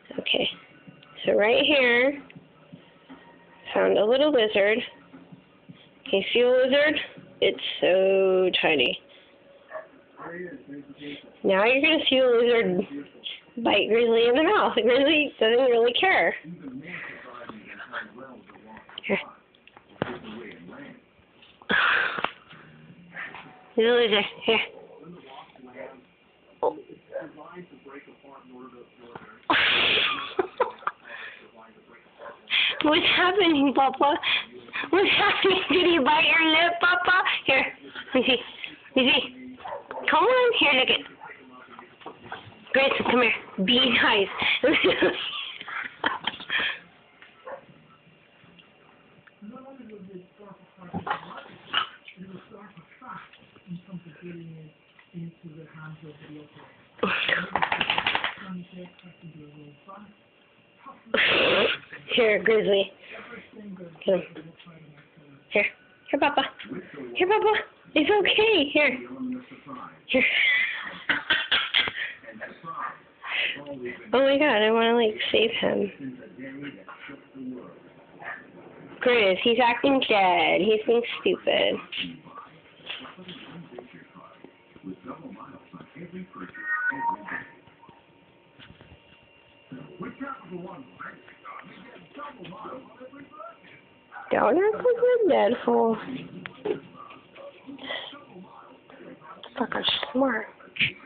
Okay, so right here, found a little lizard. Can you see a lizard? It's so tiny. Now you're going to see a lizard bite Grizzly in the mouth. Grizzly doesn't really care. Here. Here's a lizard. Here. Oh. What's happening, Papa? What's happening? Did you bite your lip, Papa? Here. Let me see. Let me see. Come on. Here, look it. Grayson, come here. Be nice. Here, Grizzly. Get him. Here. Here, Papa. Here, Papa. It's okay. Here. Here. Oh my God, I want to save him. Grizz, he's acting dead. He's being stupid. Don't act like you're dead, fool. Fucking smart.